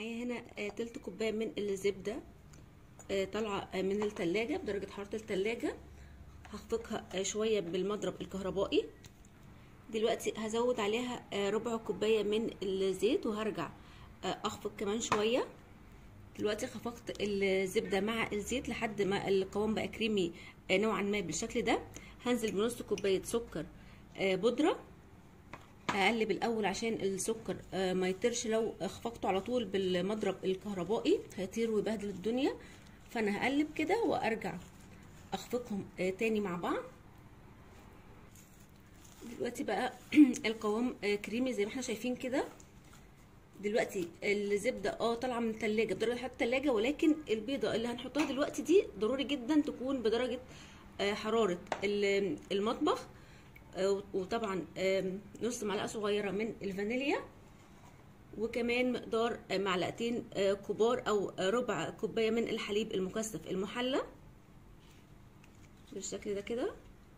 معايا هنا تلت كوبايه من الزبده طالعه من التلاجة بدرجه حراره التلاجة. هخفقها شويه بالمضرب الكهربائي. دلوقتي هزود عليها ربع كوبايه من الزيت وهرجع اخفق كمان شويه. دلوقتي خفقت الزبده مع الزيت لحد ما القوام بقى كريمي نوعا ما بالشكل ده. هنزل بنص كوبايه سكر بودره. هقلب الاول عشان السكر ما يطيرش، لو خفقته على طول بالمضرب الكهربائي هيطير ويبهدل الدنيا. فانا هقلب كده وارجع اخفقهم تاني مع بعض. دلوقتي بقى القوام كريمي زي ما احنا شايفين كده. دلوقتي الزبده طالعه من التلاجة بدرجه حراره التلاجة، ولكن البيضه اللي هنحطها دلوقتي دي ضروري جدا تكون بدرجه حراره المطبخ. وطبعا نص معلقه صغيره من الفانيليا، وكمان مقدار معلقتين كبار او ربع كوبايه من الحليب المكثف المحلى بالشكل ده كده.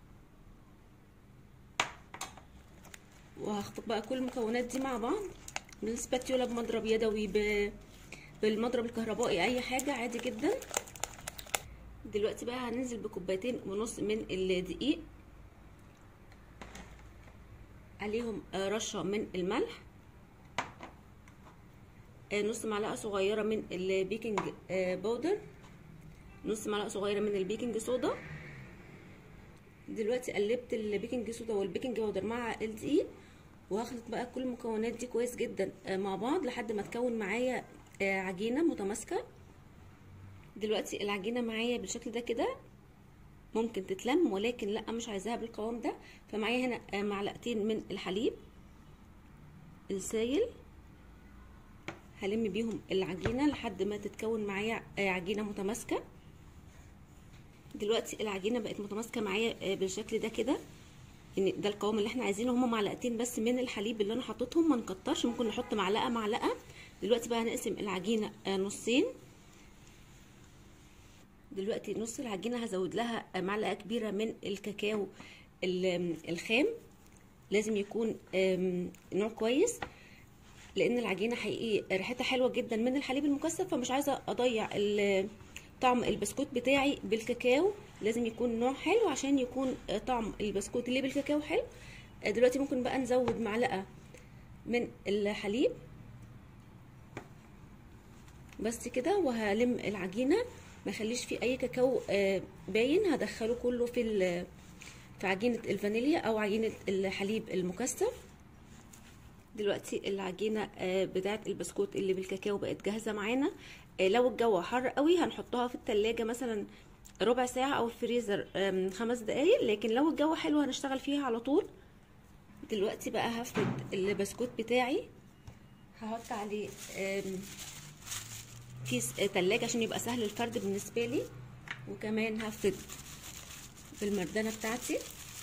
وهخفق بقى كل المكونات دي مع بعض بالسباتيولا، بمضرب يدوي، بالمضرب الكهربائي، اي حاجه عادي جدا. دلوقتي بقى هننزل بكوبايتين ونص من الدقيق، عليهم رشه من الملح، نص معلقه صغيره من البيكنج بودر، نص معلقه صغيره من البيكنج صودا. دلوقتي قلبت البيكنج صودا والبيكنج بودر مع الدقيق، وهخلط بقى كل المكونات دي كويس جدا مع بعض لحد ما تكون معايا عجينه متماسكه. دلوقتي العجينه معايا بالشكل ده كده، ممكن تتلم ولكن لا، مش عايزاها بالقوام ده. فمعايا هنا معلقتين من الحليب السايل، هلم بيهم العجينه لحد ما تتكون معايا عجينه متماسكه. دلوقتي العجينه بقت متماسكه معايا بالشكل ده كده، ان ده القوام اللي احنا عايزينه. هما معلقتين بس من الحليب اللي انا حطيتهم، ما نكترش، ممكن نحط معلقه معلقه. دلوقتي بقى هنقسم العجينه نصين. دلوقتي نص العجينه هزود لها معلقه كبيره من الكاكاو الخام، لازم يكون نوع كويس، لان العجينه حقيقي ريحتها حلوه جدا من الحليب المكثف، فمش عايزه اضيع طعم البسكوت بتاعي بالكاكاو. لازم يكون نوع حلو عشان يكون طعم البسكوت اللي بالكاكاو حلو. دلوقتي ممكن بقى نزود معلقه من الحليب بس كده، وهلم العجينه ما اخليش فيه اي كاكاو باين، هدخله كله في عجينه الفانيليا او عجينه الحليب المكثف. دلوقتي العجينه بتاعه البسكوت اللي بالكاكاو بقت جاهزه معانا. لو الجو حر قوي هنحطها في التلاجة مثلا ربع ساعه او الفريزر 5 دقايق، لكن لو الجو حلو هنشتغل فيها على طول. دلوقتي بقى هفرد البسكوت بتاعي، هحط عليه كيس تلاجة عشان يبقى سهل الفرد بالنسبه لي، وكمان هفرد بالمردانه بتاعتي.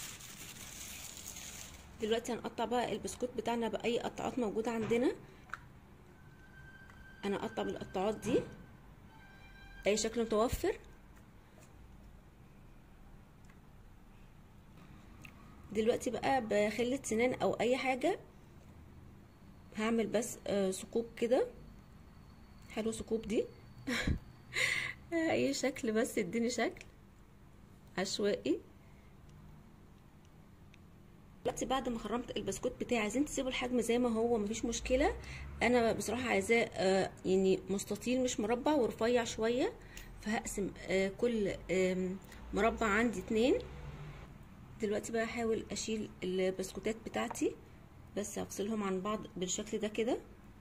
دلوقتي هنقطع بقى البسكوت بتاعنا باي قطعات موجوده عندنا. انا اقطع بالقطعات دي اي شكل متوفر. دلوقتي بقى بخلة سنان او اي حاجه هعمل بس ثقوب كده. حلو ثقوب دي اي شكل بس يديني شكل عشوائي. دلوقتي بعد ما خرمت البسكوت بتاعي، عايزين تسيبوا الحجم زي ما هو مفيش مشكله. انا بصراحه عايزاه يعني مستطيل مش مربع ورفيع شويه، فهقسم كل مربع عندي 2. دلوقتي بقى هحاول اشيل البسكوتات بتاعتي، بس هفصلهم عن بعض بالشكل ده كده.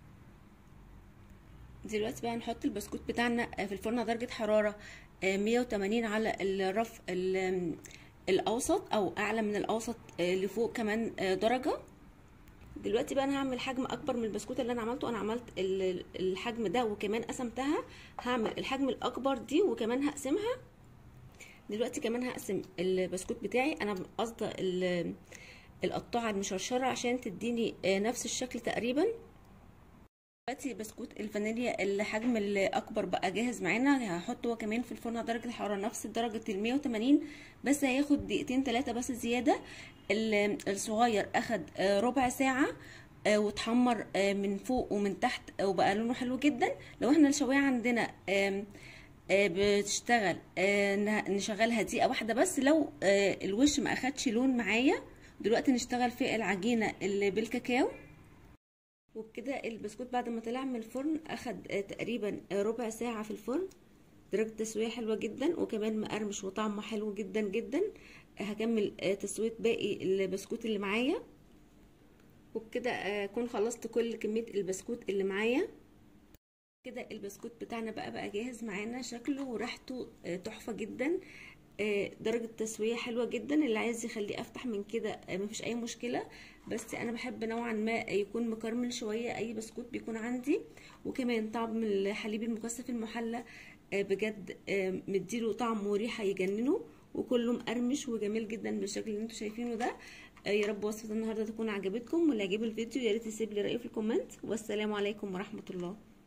دلوقتي بقى هنحط البسكوت بتاعنا في الفرن درجه حراره 180 على الرف الاوسط او اعلى من الاوسط، لفوق كمان درجه. دلوقتي بقى انا هعمل حجم اكبر من البسكوت اللي انا عملته. انا عملت الحجم ده وكمان قسمتها، هعمل الحجم الاكبر دي وكمان هقسمها. دلوقتي كمان هقسم البسكوت بتاعي. انا قصده القطاعه المشرشره عشان تديني نفس الشكل تقريبا. دلوقتي بسكوت الفانيليا الحجم الاكبر بقى جاهز معانا. هحطه كمان في الفرن درجه الحراره نفس درجه ال 180، بس هياخد دقيقتين 3 بس زياده. الصغير اخد ربع ساعه وتحمر من فوق ومن تحت وبقى لونه حلو جدا. لو احنا الشوايه عندنا بتشتغل نشغلها دقيقه واحده بس. لو الوش ما اخدش لون معايا دلوقتي نشتغل في العجينه اللي بالكاكاو. وبكده البسكوت بعد ما طلع من الفرن اخد تقريبا ربع ساعه في الفرن. درجه تسويه حلوه جدا وكمان مقرمش وطعمه حلو جدا جدا. هكمل تسويه باقي البسكوت اللي معايا. وبكده اكون خلصت كل كميه البسكوت اللي معايا. كده البسكوت بتاعنا بقى جاهز معانا. شكله وريحته تحفه جدا. درجه تسويه حلوه جدا. اللي عايز يخليه افتح من كده مفيش اي مشكله، بس انا بحب نوعا ما يكون مكرمل شويه اي بسكوت بيكون عندي. وكمان طعم الحليب المكثف المحلى بجد مديله طعم وريحه يجننوا، وكله مقرمش وجميل جدا بالشكل اللي انتوا شايفينه ده. يا رب وصفه النهارده تكون عجبتكم، واللي عجبه الفيديو يا ريت يسيب لي رايه في الكومنت. والسلام عليكم ورحمه الله.